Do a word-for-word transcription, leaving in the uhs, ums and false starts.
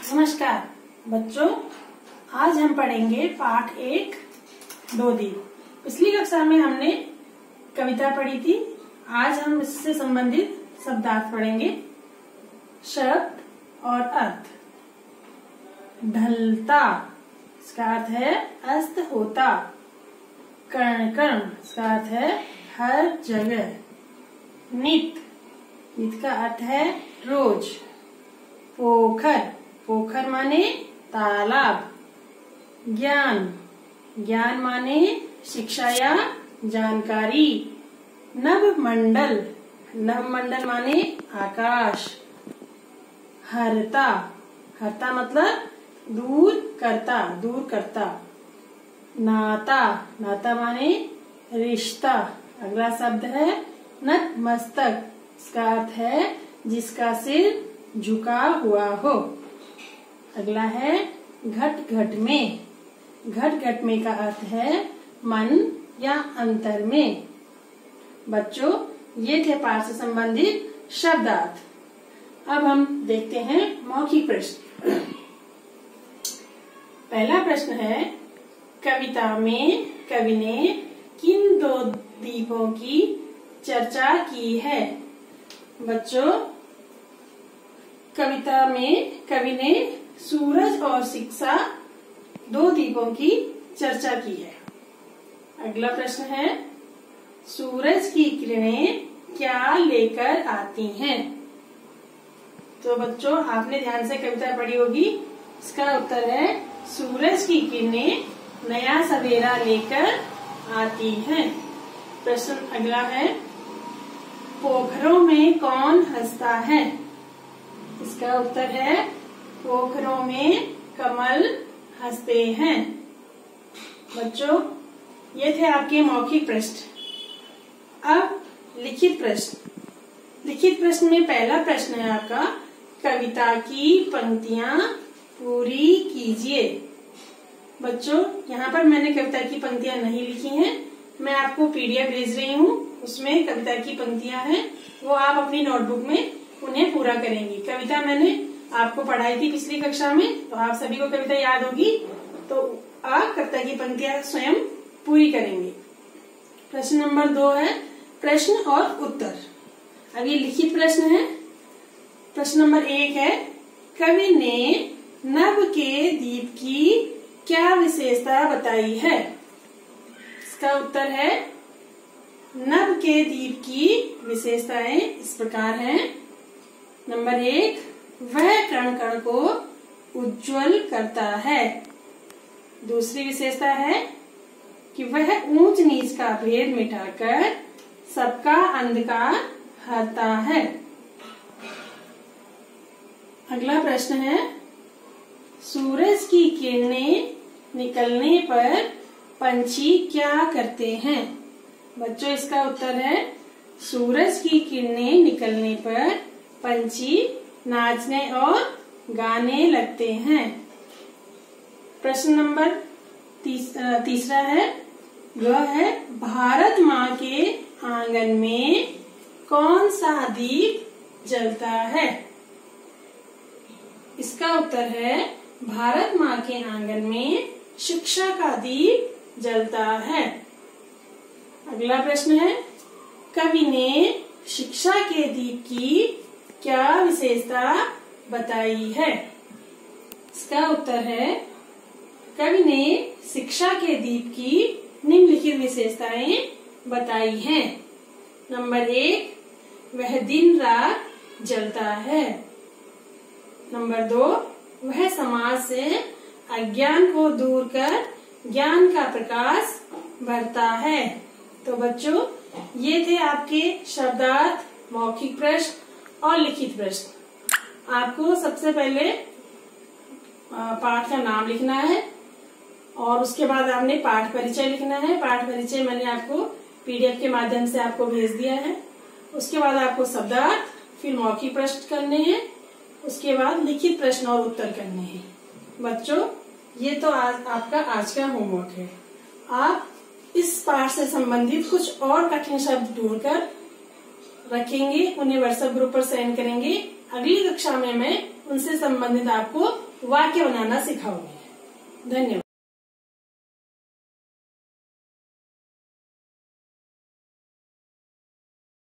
नमस्कार बच्चों, आज हम पढ़ेंगे पाठ एक दो दीप। पिछली कक्षा में हमने कविता पढ़ी थी। आज हम इससे संबंधित शब्दार्थ पढ़ेंगे। शब्द और अर्थ। ढलता, इसका अर्थ है अस्त होता। कण कण, इसका अर्थ है हर जगह। नित, नित का अर्थ है रोज। पोखर, पोखर माने तालाब। ज्ञान, ज्ञान माने शिक्षा या जानकारी। नभमंडल, नभमंडल माने आकाश। हरता, हरता मतलब दूर करता, दूर करता। नाता, नाता माने रिश्ता। अगला शब्द है नतमस्तक, इसका अर्थ है जिसका सिर झुका हुआ हो। अगला है घट घट में, घट घट में का अर्थ है मन या अंतर में। बच्चों, ये थे पाठ से संबंधित शब्दार्थ। अब हम देखते हैं मौखिक प्रश्न। पहला प्रश्न है, कविता में कवि ने किन दो दीपों की चर्चा की है? बच्चों, कविता में कवि ने सूरज और शिक्षा दो दीपों की चर्चा की है। अगला प्रश्न है, सूरज की किरणें क्या लेकर आती हैं? तो बच्चों, आपने ध्यान से कविता पढ़ी होगी। इसका उत्तर है सूरज की किरणें नया सवेरा लेकर आती हैं। प्रश्न अगला है, पोखरों में कौन हंसता है? इसका उत्तर है पोखरों में कमल हंसते हैं। बच्चों, ये थे आपके मौखिक प्रश्न। अब लिखित प्रश्न। लिखित प्रश्न में पहला प्रश्न है आपका, कविता की पंक्तियां पूरी कीजिए। बच्चों, यहाँ पर मैंने कविता की पंक्तियां नहीं लिखी हैं। मैं आपको पीडीएफ भेज रही हूँ, उसमें कविता की पंक्तियां हैं, वो आप अपनी नोटबुक में उन्हें पूरा करेंगी। कविता मैंने आपको पढ़ाई थी पिछली कक्षा में, तो आप सभी को कविता याद होगी, तो आप कविता की पंक्तियां स्वयं पूरी करेंगे। प्रश्न नंबर दो है प्रश्न और उत्तर। अब ये लिखित प्रश्न है। प्रश्न नंबर एक है, कवि ने नभ के दीप की क्या विशेषता बताई है? इसका उत्तर है, नभ के दीप की विशेषताएं इस प्रकार हैं। नंबर एक, वह कण कण को उज्ज्वल करता है। दूसरी विशेषता है कि वह ऊंच नीच का भेद मिटाकर सबका अंधकार हरता है। अगला प्रश्न है, सूरज की किरणें निकलने पर पंछी क्या करते हैं? बच्चों, इसका उत्तर है, सूरज की किरणें निकलने पर पंछी नाचने और गाने लगते हैं। प्रश्न नंबर तीस, तीसरा है, वह है भारत माँ के आंगन में कौन सा दीप जलता है? इसका उत्तर है, भारत माँ के आंगन में शिक्षा का दीप जलता है। अगला प्रश्न है, कवि ने शिक्षा के दीप की क्या विशेषता बताई है? इसका उत्तर है, कवि ने शिक्षा के दीप की निम्नलिखित विशेषताएं बताई हैं। नंबर एक, वह दिन रात जलता है। नंबर दो, वह समाज से अज्ञान को दूर कर ज्ञान का प्रकाश भरता है। तो बच्चों, ये थे आपके शब्दार्थ, मौखिक प्रश्न और लिखित प्रश्न। आपको सबसे पहले पाठ का नाम लिखना है और उसके बाद आपने पाठ परिचय लिखना है। पाठ परिचय मैंने आपको पीडीएफ के माध्यम से आपको भेज दिया है। उसके बाद आपको शब्दार्थ, फिर मौखिक प्रश्न करने हैं, उसके बाद लिखित प्रश्न और उत्तर करने हैं। बच्चों, ये तो आज आपका आज का होमवर्क है। आप इस पाठ से संबंधित कुछ और कठिन शब्द ढूंढकर रखेंगे, उन्हें व्हाट्सएप ग्रुप पर सेंड करेंगे। अगली कक्षा में मैं उनसे संबंधित आपको वाक्य बनाना सिखाऊंगी। धन्यवाद।